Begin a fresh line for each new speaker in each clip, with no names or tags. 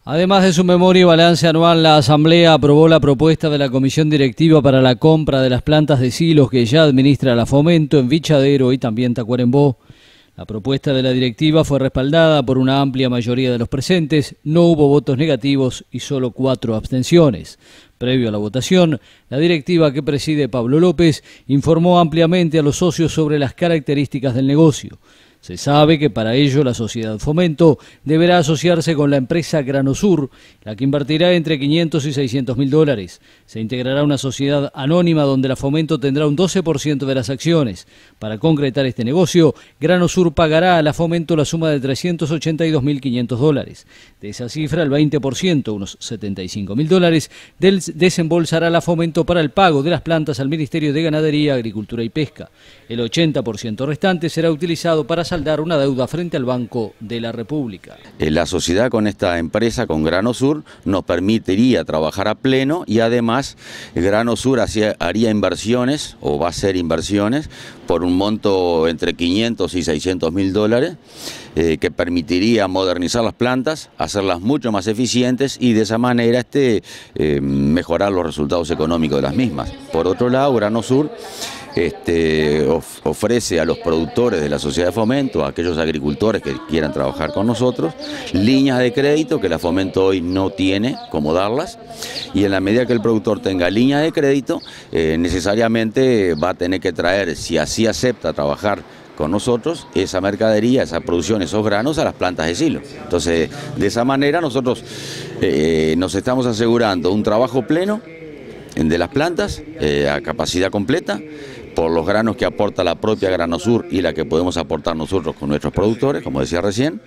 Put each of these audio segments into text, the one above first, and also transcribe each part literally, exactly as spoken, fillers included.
Además de su memoria y balance anual, la Asamblea aprobó la propuesta de la Comisión Directiva para la compra de las plantas de silos que ya administra la Fomento en Vichadero y también Tacuarembó. La propuesta de la directiva fue respaldada por una amplia mayoría de los presentes, no hubo votos negativos y solo cuatro abstenciones. Previo a la votación, la directiva que preside Pablo López informó ampliamente a los socios sobre las características del negocio. Se sabe que para ello la sociedad Fomento deberá asociarse con la empresa Granosur, la que invertirá entre quinientos y seiscientos mil dólares. Se integrará una sociedad anónima donde la Fomento tendrá un doce por ciento de las acciones. Para concretar este negocio, Granosur pagará a la Fomento la suma de trescientos ochenta y dos mil quinientos dólares. De esa cifra, el veinte por ciento, unos setenta y cinco mil dólares, desembolsará la Fomento para el pago de las plantas al Ministerio de Ganadería, Agricultura y Pesca. El ochenta por ciento restante será utilizado para saldar una deuda frente al Banco de la República.
La sociedad con esta empresa, con Granosur, nos permitiría trabajar a pleno y además Granosur hacía, haría inversiones o va a hacer inversiones por un monto entre quinientos y seiscientos mil dólares eh, que permitiría modernizar las plantas, hacerlas mucho más eficientes y de esa manera este, eh, mejorar los resultados económicos de las mismas. Por otro lado, Granosur Este, of, ofrece a los productores de la sociedad de Fomento, a aquellos agricultores que quieran trabajar con nosotros, líneas de crédito que la Fomento hoy no tiene cómo darlas, y en la medida que el productor tenga línea de crédito, eh, necesariamente va a tener que traer, si así acepta trabajar con nosotros, esa mercadería, esa producción, esos granos a las plantas de silo. Entonces, de esa manera nosotros eh, nos estamos asegurando un trabajo pleno de las plantas eh, a capacidad completa, por los granos que aporta la propia Granosur y la que podemos aportar nosotros con nuestros productores, como decía recién,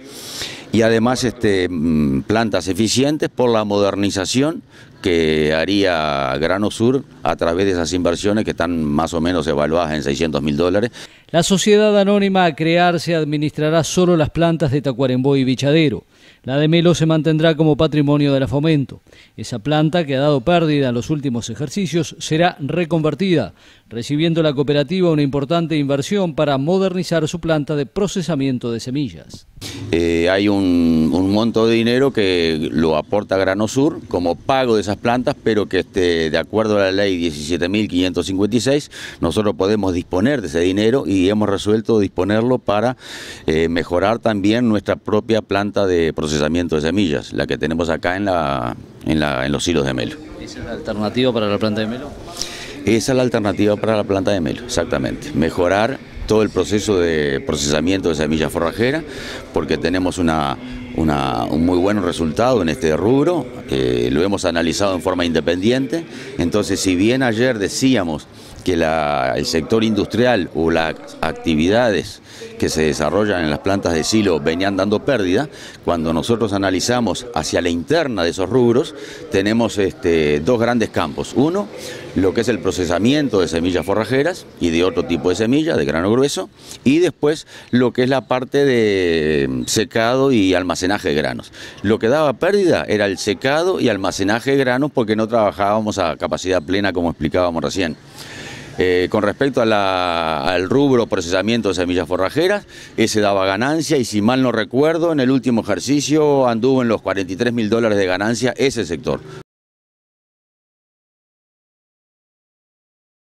y además este, plantas eficientes por la modernización que haría Granosur a través de esas inversiones que están más o menos evaluadas en seiscientos mil dólares.
La sociedad anónima a crearse administrará solo las plantas de Tacuarembó y Vichadero. La de Melo se mantendrá como patrimonio de la Fomento. Esa planta, que ha dado pérdida en los últimos ejercicios, será reconvertida, recibiendo la cooperativa una importante inversión para modernizar su planta de procesamiento de semillas.
Eh, hay un, un monto de dinero que lo aporta Granosur como pago de esas plantas, pero que este, de acuerdo a la ley diecisiete mil quinientos cincuenta y seis, nosotros podemos disponer de ese dinero y hemos resuelto disponerlo para eh, mejorar también nuestra propia planta de procesamiento de semillas, la que tenemos acá en, la, en, la, en los silos de Melo.
¿Esa es la alternativa para la planta de Melo?
Esa es la alternativa para la planta de Melo, exactamente. Mejorar todo el proceso de procesamiento de semillas forrajeras, porque tenemos una, una, un muy buen resultado en este rubro, eh, lo hemos analizado en forma independiente. Entonces, si bien ayer decíamos que la, el sector industrial o las actividades que se desarrollan en las plantas de silo venían dando pérdida, cuando nosotros analizamos hacia la interna de esos rubros, tenemos este, dos grandes campos. Uno, lo que es el procesamiento de semillas forrajeras y de otro tipo de semillas, de grano grueso, y después lo que es la parte de secado y almacenaje de granos. Lo que daba pérdida era el secado y almacenaje de granos porque no trabajábamos a capacidad plena, como explicábamos recién. Eh, con respecto a la, al rubro procesamiento de semillas forrajeras, ese daba ganancia y si mal no recuerdo, en el último ejercicio anduvo en los cuarenta y tres mil dólares de ganancia ese sector.